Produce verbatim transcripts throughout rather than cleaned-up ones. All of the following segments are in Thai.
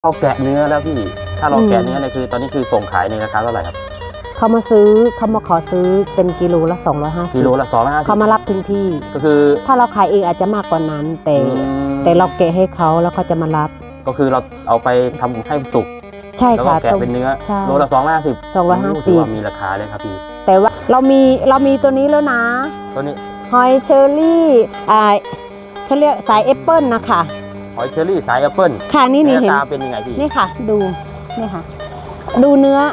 เราแกะเนื้อแล้วพี่ถ้าเราแกะเนื้อเนี่ยคือตอนนี้คือส่งขายในราคาเท่าไหร่ครับเขามาซื้อเขามาขอซื้อเป็นกิโลละสองร้อยห้าสิบกิโลละสองร้อยห้าสิบเขามารับถึงที่ก็คือถ้าเราขายเองอาจจะมากกว่านั้นแต่แต่เราแกะให้เขาแล้วเขาจะมารับก็คือเราเอาไปทำให้สุกใช่ค่ะแล้วก็แกะเป็นเนื้อโลละสองร้อยห้าสิบสองร้อยห้าสิบมีราคาเลยครับพี่แต่ว่าเรามีเรามีตัวนี้แล้วนะตัวนี้หอยเชอรี่อ่าเขาเรียกสายแอปเปิลนะคะหอยเชอรี่สายแอปเปิลค่ะนี่นี่เห็นตาเป็นยังไงพี่นี่ค่ะดูนี่ค่ะดูเนื้อ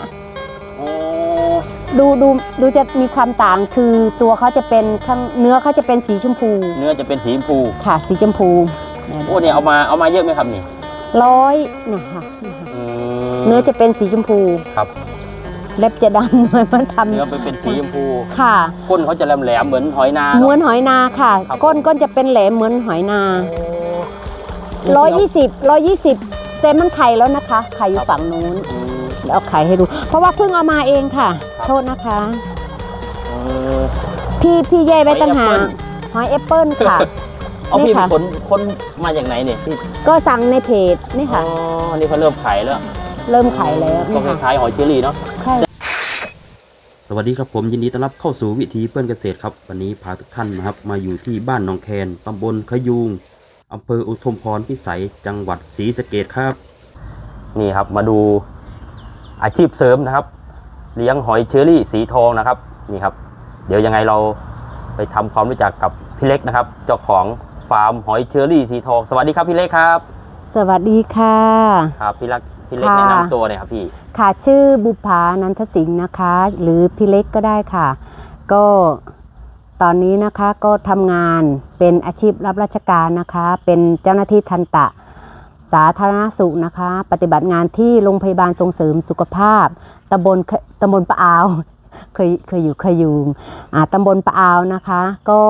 ดูดูดูจะมีความต่างคือตัวเขาจะเป็นข้างเนื้อเขาจะเป็นสีชมพูเนื้อจะเป็นสีชมพูค่ะสีชมพูโอ้เนี่ยเอามาเอามาเยอะไหมครับนี่ร้อยเนี่ยค่ะเนื้อจะเป็นสีชมพูครับเล็บจะดำหน่อยมันทำเนื้อเป็นสีชมพูค่ะก้นเขาจะแหลมแหลมเหมือนหอยนาเหมือนหอยนาค่ะก้นก้นจะเป็นแหลมเหมือนหอยนาร้อยยี่สิบร้อยยี่สิบแต่มันไข่แล้วนะคะไข่อยู่ฝั่งนู้นแล้วเอาไข่ให้ดูเพราะว่าเพิ่งเอามาเองค่ะโทษนะคะพี่พี่แย่ไว้ตั้งหากหอยแอปเปิลค่ะเอาพี่คนคนมาจากไหนเนี่ยพี่ก็สั่งในเพจนี่ค่ะอ๋อนี่เขาเริ่มขายแล้วเริ่มขายแล้วก็คล้ายๆหอยเชอรี่เนาะใช่สวัสดีครับผมยินดีต้อนรับเข้าสู่วิถีเพื่อนเกษตรครับวันนี้พาทุกท่านนะครับมาอยู่ที่บ้านหนองแคนตำบลขยูงอำเภออุทุมพรพิสัยจังหวัดศรีสะเกษครับนี่ครับมาดูอาชีพเสริมนะครับเลี้ยงหอยเชอรี่สีทองนะครับนี่ครับเดี๋ยวยังไงเราไปทำความรู้จักกับพี่เล็กนะครับเจ้าของฟาร์มหอยเชอรี่สีทองสวัสดีครับพี่เล็กครับสวัสดีค่ะครับพี่เล็กพี่เล็กแนะนำตัวหน่อยครับพี่ค่ะชื่อบุภานันทสิงห์นะคะหรือพี่เล็กก็ได้ค่ะก็ตอนนี้นะคะก็ทำงานเป็นอาชีพรับราชการนะคะเป็นเจ้าหน้าที่ทันตะสาธารณสุขนะคะปฏิบัติงานที่โรงพยาบาลส่งเสริมสุขภาพตำบลตำบลปะอาวเคยเคยอยู่เคยอยู่อ่าตำบลปะอาวนะคะก็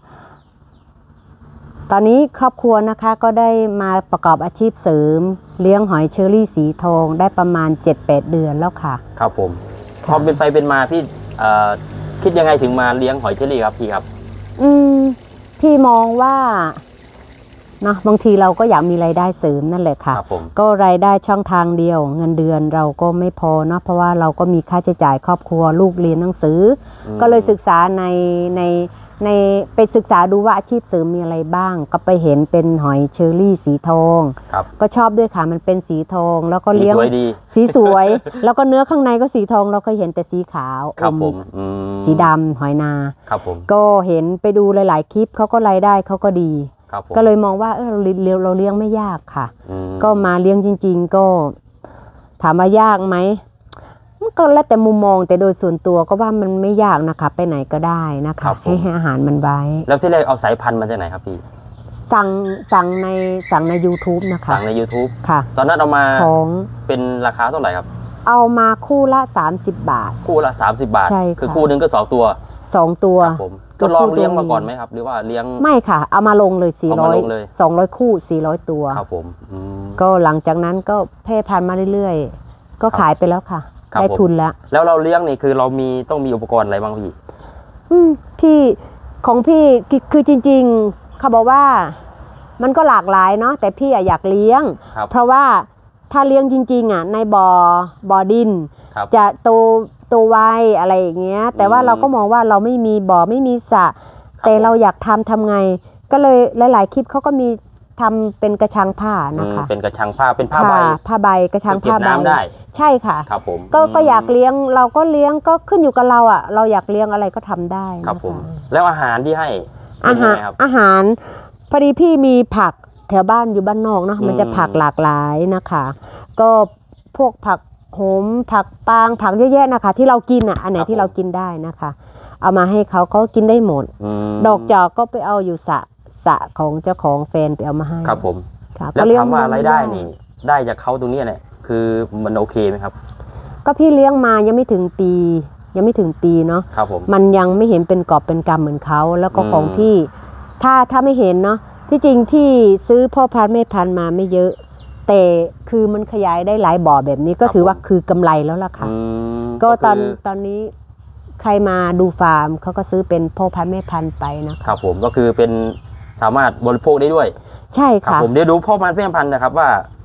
ตอนนี้ครอบครัวนะคะก็ได้มาประกอบอาชีพเสริมเลี้ยงหอยเชอรี่สีทองได้ประมาณ เจ็ดแปด เดือนแล้วค่ะครับผมพอเป็นไปเป็นมาพี่คิดยังไงถึงมาเลี้ยงหอยเชอรี่ครับพี่ครับอืมพี่มองว่าเนาะบางทีเราก็อยากมีรายได้เสริมนั่นแหละค่ะก็รายได้ช่องทางเดียวเงินเดือนเราก็ไม่พอเนาะเพราะว่าเราก็มีค่าใช้จ่ายครอบครัวลูกเรียนหนังสือก็เลยศึกษาในในในไปศึกษาดูว่าอาชีพเสริมมีอะไรบ้างก็ไปเห็นเป็นหอยเชอรี่สีทองก็ชอบด้วยค่ะมันเป็นสีทองแล้วก็เลี้ยงสีสวยแล้วก็เนื้อข้างในก็สีทองเราเคยเห็นแต่สีขาวครับผมสีดำหอยนาครับผมก็เห็นไปดูหลายๆคลิปเขาก็รายได้เขาก็ดีก็เลยมองว่าเออเราเลี้ยงเราเลี้ยงไม่ยากค่ะก็มาเลี้ยงจริงๆก็ถามว่ายากไหมมันก็แล้วแต่มุมมองแต่โดยส่วนตัวก็ว่ามันไม่ยากนะคะไปไหนก็ได้นะคะให้อาหารมันไว้แล้วที่แรกเอาสายพันธุ์มาจากไหนครับพี่สั่งสั่งในสั่งใน ยูทูบ นะคะสั่งใน ยูทูบค่ะตอนนั้นเอามาของเป็นราคาเท่าไหร่ครับเอามาคู่ละสามสิบบาทคู่ละสามสิบบาทใช่คือคู่นึงก็สองตัวสองตัวผมก็ลองเลี้ยงมาก่อนไหมครับหรือว่าเลี้ยงไม่ค่ะเอามาลงเลยสี่ร้อยสองร้อยคู่สี่ร้อยตัวครับผมก็หลังจากนั้นก็แพร่พันธุ์มาเรื่อยๆก็ขายไปแล้วค่ะได้ทุนแล้วแล้วเราเลี้ยงนี่คือเรามีต้องมีอุปกรณ์อะไรบ้างพี่อืมพี่ของพี่คือจริงๆเขาบอกว่ามันก็หลากหลายเนาะแต่พี่อยากเลี้ยงเพราะว่าถ้าเลี้ยงจริงๆอ่ะในบ่อบ่อดินจะโตโตไวอะไรอย่างเงี้ยแต่ว่าเราก็มองว่าเราไม่มีบ่อไม่มีสระแต่เราอยากทำทำไงก็เลยหลายๆคลิปเขาก็มีทำเป็นกระชังผ้านะคะเป็นกระชังผ้าเป็นผ้าใบผ้าใบกระชังผ้าใบได้ใช่ค่ะครับผมก็ก็อยากเลี้ยงเราก็เลี้ยงก็ขึ้นอยู่กับเราอ่ะเราอยากเลี้ยงอะไรก็ทำได้ครับผมแล้วอาหารที่ให้อาหารอาหารพอดีพี่มีผักแถวบ้านอยู่บ้านนอกเนาะมันจะผักหลากหลายนะคะก็พวกผักโหมผักปางผักเยอะแยะนะคะที่เรากินอ่ะอันไหนที่เรากินได้นะคะเอามาให้เขาเขากินได้หมดดอกจอกก็ไปเอาอยู่สระสระของเจ้าของแฟนไปเอามาให้ครับผมแล้วถามว่ารายได้นี่ได้จากเขาตรงนี้เนี่ยคือมันโอเคไหมครับก็พี่เลี้ยงมายังไม่ถึงปียังไม่ถึงปีเนาะครับผมมันยังไม่เห็นเป็นกอบเป็นกำเหมือนเขาแล้วก็ของพี่ถ้าถ้าไม่เห็นเนาะที่จริงพี่ซื้อพ่อพันธุ์แม่พันธุ์มาไม่เยอะแต่คือมันขยายได้หลายบ่อแบบนี้ก็ถือว่าคือกำไรแล้วล่ะค่ะก็ตอนตอนนี้ใครมาดูฟาร์มเขาก็ซื้อเป็นพ่อพันธุ์แม่พันธุ์ไปนะครับผมก็คือเป็นสามารถบริโภคได้ด้วยใช่ค่ะผมเดี๋ยวดูพ่อพันธุ์แม่พันธุ์นะครับว่าพ่อ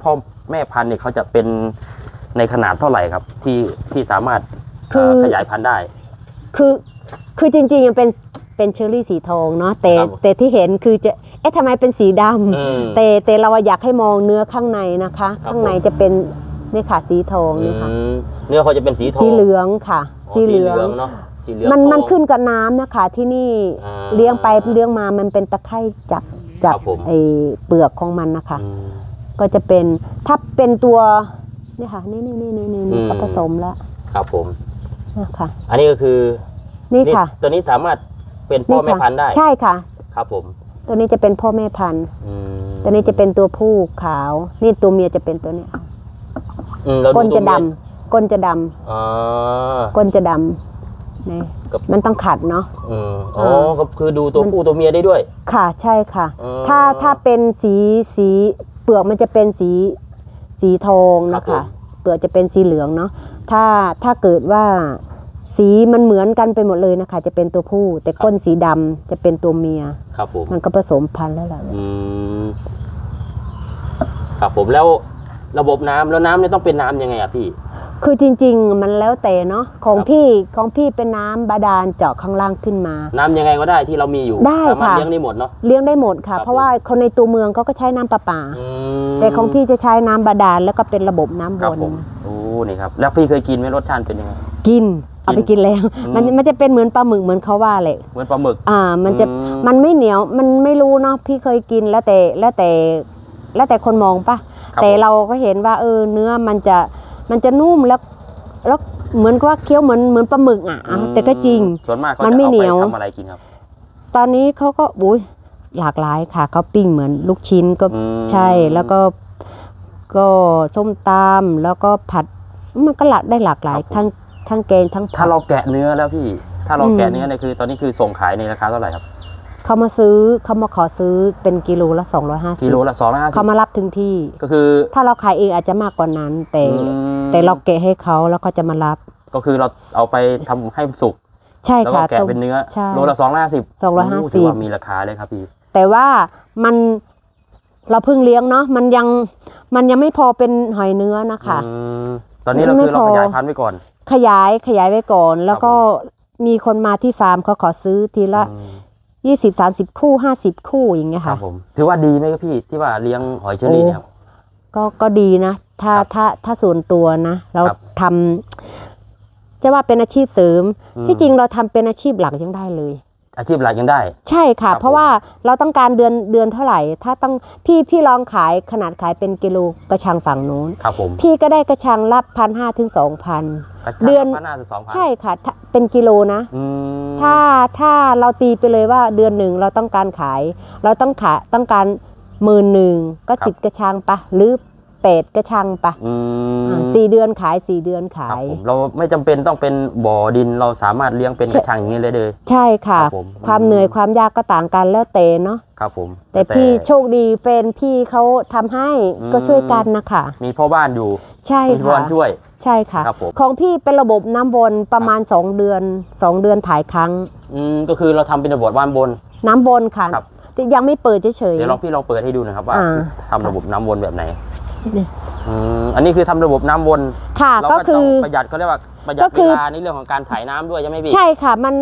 แม่พันธุ์เนี่ยเขาจะเป็นในขนาดเท่าไหร่ครับที่ที่สามารถขยายพันธุ์ได้คือคือจริงๆเป็นเป็นเชอร์รี่สีทองเนาะแต่แต่ที่เห็นคือจะเอ๊ะทำไมเป็นสีดำแต่แต่เราอยากให้มองเนื้อข้างในนะคะข้างในจะเป็นนี่ค่ะสีทองนี่ค่ะเนื้อเขาจะเป็นสีทองสีเหลืองค่ะสีเหลืองเนาะมันมันขึ้นกับน้ำนะคะที่นี่เลี้ยงไปเลี้ยงมามันเป็นตะไคร่จับจับไอเปลือกของมันนะคะก็จะเป็นถ้าเป็นตัวนี่ค่ะนี่นี่นี่นี่นี่ก็ผสมแล้วครับผมนะคะอันนี้ก็คือนี่ค่ะตัวนี้สามารถเป็นพ่อแม่พันธุ์ได้ใช่ค่ะครับผมตัวนี้จะเป็นพ่อแม่พันธุ์ตัวนี้จะเป็นตัวผู้ขาวนี่ตัวเมียจะเป็นตัวนี้ก้นจะดำก้นจะดำก้นจะดำนี่มันต้องขัดเนาะอ๋อก็คือดูตัวผู้ตัวเมียได้ด้วยค่ะใช่ค่ะถ้าถ้าเป็นสีสีเปลือกมันจะเป็นสีสีทองนะคะเปลือกจะเป็นสีเหลืองเนาะถ้าถ้าเกิดว่าสีมันเหมือนกันไปหมดเลยนะคะจะเป็นตัวผู้แต่ก้นสีดำจะเป็นตัวเมียครับผมมันก็ผสมพันธุ์แล้วแหละอืมครับผมแล้วระบบน้ำแล้วน้ำเนี่ยต้องเป็นน้ำยังไงอะพี่คือจริงๆมันแล้วแต่เนาะของพี่ของพี่เป็นน้ำบาดาลเจาะข้างล่างขึ้นมาน้ำยังไงก็ได้ที่เรามีอยู่ได้ค่ะเลี้ยงได้หมดเนาะเลี้ยงได้หมดค่ะเพราะว่าคนในตัวเมืองเขาก็ใช้น้ำประปาแต่ของพี่จะใช้น้ำบาดาลแล้วก็เป็นระบบน้ำวนโอ้นี่ครับแล้วพี่เคยกินไหมรสชาติเป็นยังไงกินเอาไปกินแล้วมันมันจะเป็นเหมือนปลาหมึกเหมือนเขาว่าเลยเหมือนปลาหมึกอ่ามันจะมันไม่เหนียวมันไม่รู้เนาะพี่เคยกินแล้วแต่แล้วแต่แล้วแต่คนมองปะแต่เราก็เห็นว่าเออเนื้อมันจะมันจะนุ่มแล้วแล้วเหมือนว่าเคี้ยวเหมือนเหมือนปลาหมึกอ่ะแต่ก็จริงส่วนมากมันไม่เหนียวทำอะไรกินครับตอนนี้เขาก็อุ้ยหลากหลายค่ะเขาปิ้งเหมือนลูกชิ้นก็ใช่แล้วก็ก็ส้มตำแล้วก็ผัดมันก็หลากได้หลากหลายทั้งทั้งแกงทั้งผัดถ้าเราแกะเนื้อแล้วพี่ถ้าเราแกะเนื้อเนี่ยคือตอนนี้คือส่งขายในราคาเท่าไหร่ครับเขามาซื้อเขามาขอซื้อเป็นกิโลละสองร้อยห้าสิบกิโลละสองร้อยห้าสิบเขามารับถึงที่ก็คือถ้าเราขายเองอาจจะมากกว่านั้นแต่แต่เราแกะให้เขาแล้วก็จะมารับก็คือเราเอาไปทำให้สุกใช่ค่ะแล้วก็แกะเป็นเนื้อโลละสองร้อยห้าสิบสองร้อยห้าสิบถือว่ามีราคาเลยครับพี่แต่ว่ามันเราเพิ่งเลี้ยงเนาะมันยังมันยังไม่พอเป็นหอยเนื้อนะคะตอนนี้เราคือเราขยายพันธุ์ไว้ก่อนขยายขยายไว้ก่อนแล้วก็มีคนมาที่ฟาร์มเขาขอซื้อทีละยี่สิบสามสิบคู่ห้าสิบคู่อย่างเงี้ยค่ะผมถือว่าดีไหมครับพี่ที่ว่าเลี้ยงหอยเชอรี่เนี่ยก็ก็ดีนะถ้าถ้าถ้าส่วนตัวนะเราทำจะว่าเป็นอาชีพเสริมที่จริงเราทำเป็นอาชีพหลักยังได้เลยอาชีพหลักยังได้ใช่ค่ะเพราะว่าเราต้องการเดือนเดือนเท่าไหร่ถ้าต้องพี่พี่ลองขายขนาดขายเป็นกิโลกระชังฝั่งนู้นครับผมพี่ก็ได้กระชังละพันห้าถึงสองพันเดือนใช่ค่ะเป็นกิโลนะถ้าถ้าเราตีไปเลยว่าเดือนหนึ่งเราต้องการขายเราต้องขายต้องการหมื่นหนึ่งก็สิบกระชังปะหรือเป็ดกระชังปะสี่เดือนขายสี่เดือนขายเราไม่จำเป็นต้องเป็นบ่อดินเราสามารถเลี้ยงเป็นกระชังอย่างนี้เลยเลยใช่ค่ะความเหนื่อยความยากก็ต่างกันแล้วแต่เนาะครับผมแต่พี่โชคดีแฟนพี่เขาทำให้ก็ช่วยกันนะคะมีพ่อบ้านอยู่ใช่ค่ะช่วยใช่ค่ะของพี่เป็นระบบน้ำวนประมาณสองเดือนสองเดือนถ่ายครั้งอืมก็คือเราทำเป็นระบบน้ำวนน้ำวนค่ะยังไม่เปิดเฉยๆเดี๋ยวลองพี่ลองเปิดให้ดูนะครับว่าทำระบบน้ำวนแบบไหนอันนี้คือทำระบบน้ำวนค่ะก็คือประหยัดเขาเรียกว่าประหยัดเวลาในเรื่องของการถ่ายน้ำด้วยใช่ไหมพี่ใช่ค่ะมัน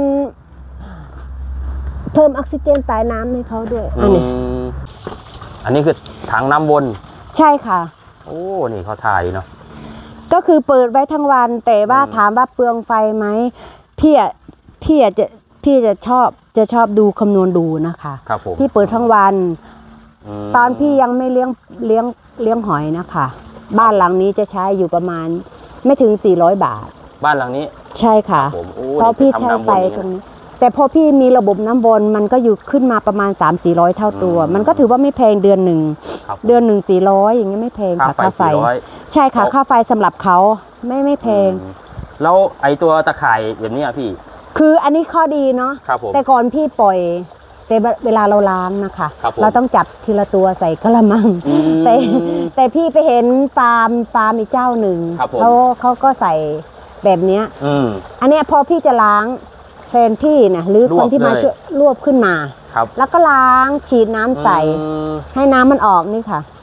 เพิ่มออกซิเจนใต้น้ำให้เขาด้วยอันนี้อันนี้คือถังน้ำวนใช่ค่ะโอ้นี่เขาถ่ายเนาะก็คือเปิดไว้ทั้งวันแต่ว่าถามว่าเปลืองไฟไหมพี่อ่ะพี่อ่ะจะพี่จะชอบจะชอบดูคำนวณดูนะคะครับผมพี่เปิดทั้งวันตอนพี่ยังไม่เลี้ยงเลี้ยงเลี้ยงหอยนะคะบ้านหลังนี้จะใช้อยู่ประมาณไม่ถึงสี่ร้อยบาทบ้านหลังนี้ใช่ค่ะเพราะพี่ใช้ไฟตรงนี้แต่พอพี่มีระบบน้ำวนมันก็อยู่ขึ้นมาประมาณ สามถึงสี่ร้อย เท่าตัวมันก็ถือว่าไม่แพงเดือนหนึ่งเดือนหนึ่งสี่ร้อยอย่างเงี้ยไม่แพงค่ะค่าไฟใช่ค่ะค่าไฟสำหรับเขาไม่ไม่แพงแล้วไอตัวตะข่ายแบบนี้พี่คืออันนี้ข้อดีเนาะแต่ก่อนพี่ปล่อยแต่เวลาเราล้างนะคะเราต้องจับทีละตัวใส่กระมังแต่แต่พี่ไปเห็นฟาร์มฟาร์มอีกเจ้าหนึ่งเขาเขาก็ใส่แบบนี้อันนี้พอพี่จะล้างแฟนพี่นะหรือคนที่มาช่วยรวบขึ้นมาแล้วก็ล้างฉีดน้ำใส่ให้น้ำมันออกนี่ค่ะ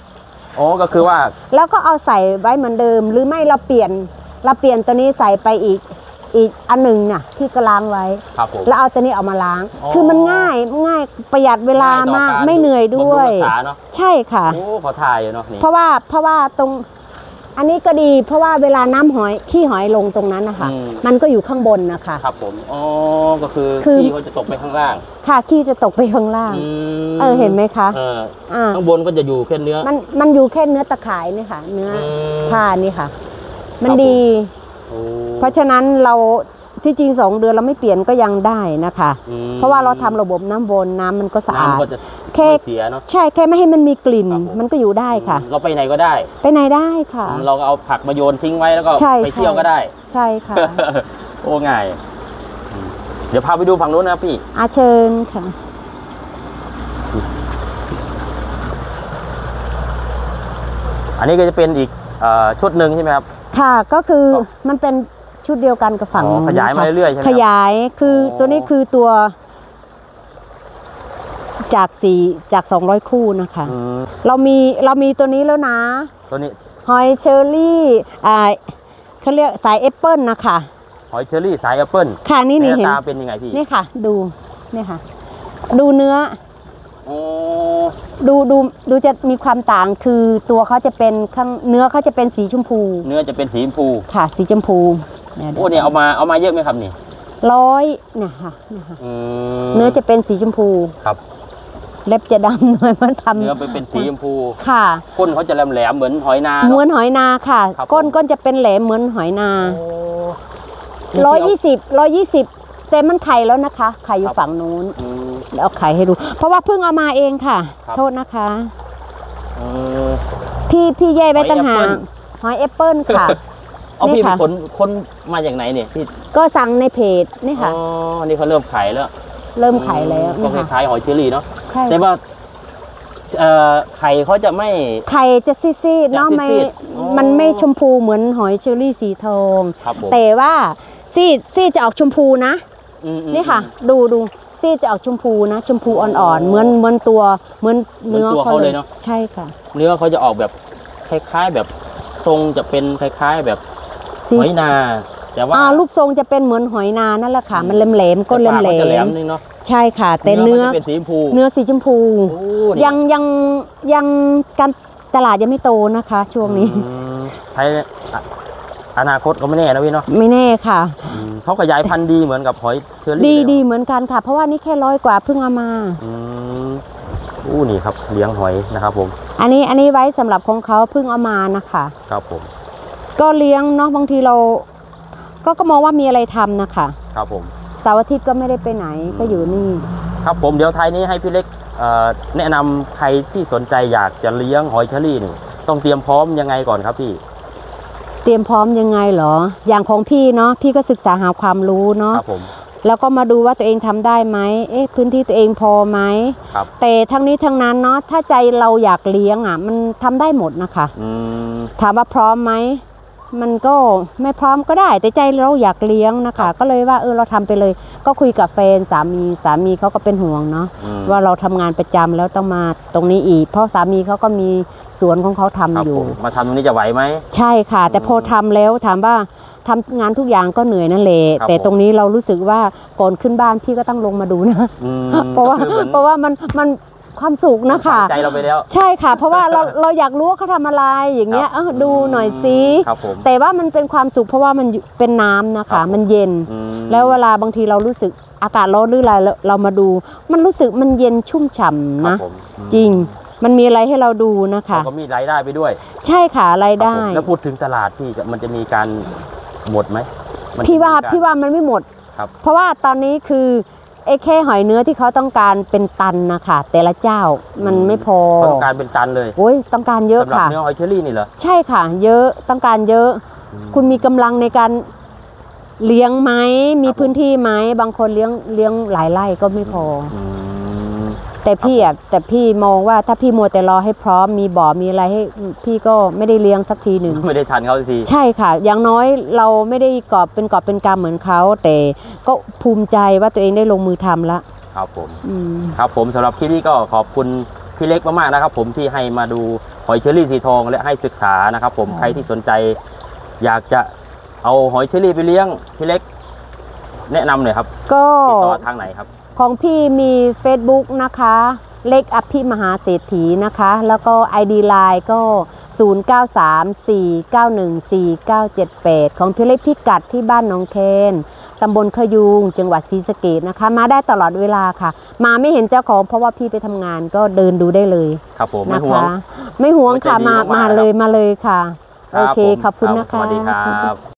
อ๋อก็คือว่าแล้วก็เอาใส่ไว้เหมือนเดิมหรือไม่เราเปลี่ยนเราเปลี่ยนตัวนี้ใส่ไปอีกอีกอันหนึ่งน่ะที่ก็ล้างไว้แล้วเอาตัวนี้เอามาล้างคือมันง่ายง่ายประหยัดเวลามากไม่เหนื่อยด้วยใช่ค่ะโอ้ขอถ่ายเนาะเพราะว่าเพราะว่าตรงอันนี้ก็ดีเพราะว่าเวลาน้ำหอยขี้หอยลงตรงนั้นนะคะมันก็อยู่ข้างบนนะคะครับผมอ๋อก็คือขี้เขาจะตกไปข้างล่างค่ะขี้จะตกไปข้างล่างเออเห็นไหมคะข้างบนก็จะอยู่แค่เนื้อมันมันอยู่แค่เนื้อตะข่ายนี่ค่ะเนื้อผ้านี่ค่ะมันดีเพราะฉะนั้นเราที่จริงสองเดือนเราไม่เปลี่ยนก็ยังได้นะคะเพราะว่าเราทำระบบน้ำวนน้ำมันก็สะอาดแค่ใช่แค่ไม่ให้มันมีกลิ่นมันก็อยู่ได้ค่ะเราไปไหนก็ได้ไปไหนได้ค่ะเราเอาผักมาโยนทิ้งไว้แล้วก็ไปเที่ยวก็ได้ใช่ค่ะโอ้ง่ายเดี๋ยวพาไปดูฝั่งนู้นนะพี่อาเชิญค่ะอันนี้ก็จะเป็นอีกชุดหนึ่งใช่ไหมครับค่ะก็คือมันเป็นชุดเดียวกันกับฝั่งขยายมาเรื่อยๆใช่ไหมขยายคือตัวนี้คือตัวจากสี่จากสองร้อยคู่นะคะเรามีเรามีตัวนี้แล้วนะตัวนี้หอยเชอรี่อ่าเขาเรียกสายแอปเปิลนะคะหอยเชอรี่สายแอปเปิลค่ะนี่นี่เห็นตาเป็นยังไงพี่นี่ค่ะดูนี่ค่ะดูเนื้อดูดูดูจะมีความต่างคือตัวเขาจะเป็นข้างเนื้อเขาจะเป็นสีชมพูเนื้อจะเป็นสีชมพูค่ะสีชมพูโอ้เนี่ยเอามาเอามาเยอะไหมครับนี่ร้อยเนี่ยค่ะเนื้อจะเป็นสีชมพูครับเล็บจะดำหน่อยมันทำเนื้อไปเป็นสีชมพูค่ะก้นเขาจะแหลมแหลมเหมือนหอยนาเหมือนหอยนาค่ะก้นก้นจะเป็นแหลมเหมือนหอยนาร้อยยี่สิบร้อยยี่สิบแต่มันไข่แล้วนะคะไข่อยู่ฝั่งนู้นแล้วเอาไข่ให้ดูเพราะว่าเพิ่งเอามาเองค่ะโทษนะคะพี่พี่แย่ไว้ตั้งหากหอยแอปเปิลค่ะเอาพี่คนคนมาจากไหนเนี่ยพี่ก็สั่งในเพจนี่ค่ะอ๋อนี่เขาเริ่มขายแล้วเริ่มขายแล้วก็คล้ายๆหอยเชอรี่เนาะใช่แต่ว่าไข่เขาจะไม่ไข่จะซีดๆเนาะไม่มันไม่ชมพูเหมือนหอยเชอรี่สีทองแต่ว่าซีดซีดจะออกชมพูนะนี่ค่ะดูดูซีดจะออกชมพูนะชมพูอ่อนๆเหมือนเหมือนตัวเหมือนเนื้อเขาเลยเนาะใช่ค่ะเนื้อเขาจะออกแบบคล้ายๆแบบทรงจะเป็นคล้ายๆแบบหอยนาแต่ว่ารูปทรงจะเป็นเหมือนหอยนานั่นแหละค่ะมันแหลมๆก้นแหลมๆใช่ค่ะแต่เนื้อเป็นสีชมพูเนื้อสีชมพูยังยังยังการตลาดยังไม่โตนะคะช่วงนี้ใช้อนาคตก็ไม่แน่นะพี่เนาะไม่แน่ค่ะเขาขยายพันธุ์ดีเหมือนกับหอยเชอรี่ดีดีเหมือนกันค่ะเพราะว่านี่แค่ร้อยกว่าเพิ่งเอามาอู้นี่ครับเลี้ยงหอยนะครับผมอันนี้อันนี้ไว้สำหรับของเขาเพิ่งเอามานะคะครับผมก็เลี้ยงเนาะบางทีเราก็ก็มองว่ามีอะไรทำนะคะครับผมเสาร์อาทิตย์ก็ไม่ได้ไปไหนก็อยู่นี่ครับผมเดี๋ยวท้ายนี้ให้พี่เล็กแนะนำใครที่สนใจอยากจะเลี้ยงหอยเชอรี่นี่ต้องเตรียมพร้อมยังไงก่อนครับพี่เตรียมพร้อมยังไงเหรออย่างของพี่เนาะพี่ก็ศึกษาหาความรู้เนาะครับผมแล้วก็มาดูว่าตัวเองทำได้ไหมเอ๊ะพื้นที่ตัวเองพอไหมครับแต่ทั้งนี้ทั้งนั้นเนาะถ้าใจเราอยากเลี้ยงอ่ะมันทำได้หมดนะคะถามว่าพร้อมไหมมันก็ไม่พร้อมก็ได้แต่ใจเราอยากเลี้ยงนะคะก็เลยว่าเออเราทำไปเลยก็คุยกับแฟนสามีสามีเขาก็เป็นห่วงเนาะว่าเราทำงานประจำแล้วต้องมาตรงนี้อีกเพราะสามีเขาก็มีสวนของเขาทำอยู่มาทำตรงนี้จะไหวไหมใช่ค่ะแต่พอทำแล้วถามว่าทำงานทุกอย่างก็เหนื่อยนั่นแหละแต่ตรงนี้เรารู้สึกว่าก่อนขึ้นบ้านพี่ก็ต้องลงมาดูนะเพราะว่าเพราะว่ามันมันความสุขนะคะใจเราไปแล้วใช่ค่ะเพราะว่าเราเราอยากรู้ว่าเขาทำอะไรอย่างเงี้ยดูหน่อยสิแต่ว่ามันเป็นความสุขเพราะว่ามันเป็นน้ำนะคะมันเย็นแล้วเวลาบางทีเรารู้สึกอากาศร้อนหรืออะไรเรามาดูมันรู้สึกมันเย็นชุ่มฉ่ำนะจริงมันมีอะไรให้เราดูนะคะก็มีรายได้ไปด้วยใช่ค่ะรายได้แล้วพูดถึงตลาดที่มันจะมีการหมดไหมพี่ว่าพี่ว่ามันไม่หมดเพราะว่าตอนนี้คือไอ้แค่หอยเนื้อที่เขาต้องการเป็นตันนะคะแต่ละเจ้ามันไม่พอต้องการเป็นตันเลยโอ้ยต้องการเยอะค่ะสำหรับเนื้อหอยเชอรี่นี่เหรอใช่ค่ะเยอะต้องการเยอะคุณมีกำลังในการเลี้ยงไหมมีพื้นที่ไหมบางคนเลี้ยงเลี้ยงหลายไร่ก็ไม่พอแต่พี่อ่ะแต่พี่มองว่าถ้าพี่มัวแต่รอให้พร้อมมีบ่อมีอะไรให้พี่ก็ไม่ได้เลี้ยงสักทีหนึ่งไม่ได้ทันเขาสักทีใช่ค่ะอย่างน้อยเราไม่ได้กอบเป็นกอบเป็นกำเหมือนเขาแต่ก็ภูมิใจว่าตัวเองได้ลงมือทำละครับผมครับผมสำหรับคลิปนี้ก็ขอบคุณพี่เล็กมากๆนะครับผมที่ให้มาดูหอยเชอรี่สีทองและให้ศึกษานะครับผมใครที่สนใจอยากจะเอาหอยเชอรี่ไปเลี้ยงพี่เล็กแนะนำหน่อยครับก็ติดต่อทางไหนครับของพี่มี Facebook นะคะเล็กอภิมหาเศรษฐีนะคะแล้วก็ ไอ ดี ไลน์ ก็ศูนย์ เก้า สาม สี่ เก้า หนึ่ง สี่ เก้า เจ็ด แปดของพี่เล็กพิกัดที่บ้านหนองแคนตำบลขยูงจังหวัดศรีสะเกษนะคะมาได้ตลอดเวลาค่ะมาไม่เห็นเจ้าของเพราะว่าพี่ไปทำงานก็เดินดูได้เลยครับผมไม่ห่วงไม่ห่วงค่ะมามาเลยมาเลยค่ะโอเคขอบคุณนะคะสวัสดีครับ